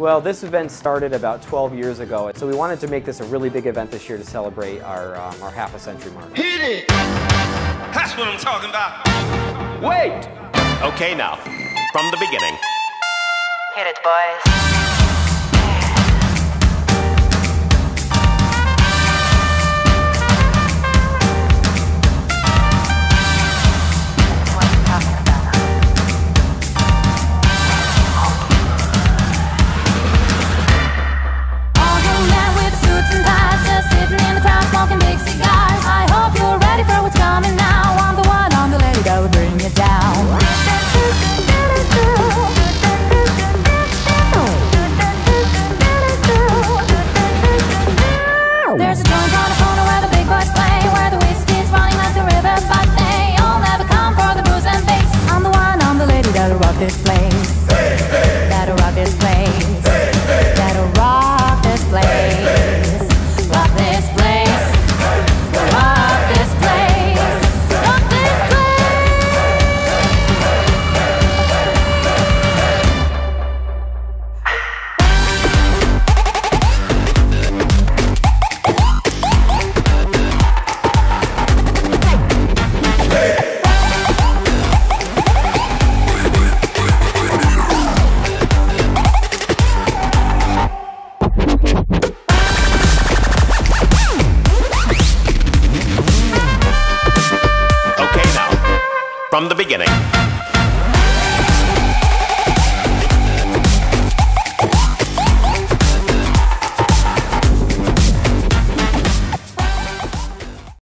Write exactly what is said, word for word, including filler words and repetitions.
Well, this event started about twelve years ago, so we wanted to make this a really big event this year to celebrate our, um, our half a century mark. Hit it! That's what I'm talking about. Wait! Okay, now, from the beginning. Hit it, boys. There's a joint on the corner where the big boys play, where the whiskey's running like the river, but they all never come for the booze and bass. I'm the one, I'm the lady that'll rock this place. Hey, hey. That'll rock this place. Hey, hey. That'll rock this place. Rock this place. Rock this place. Rock this place. From the beginning.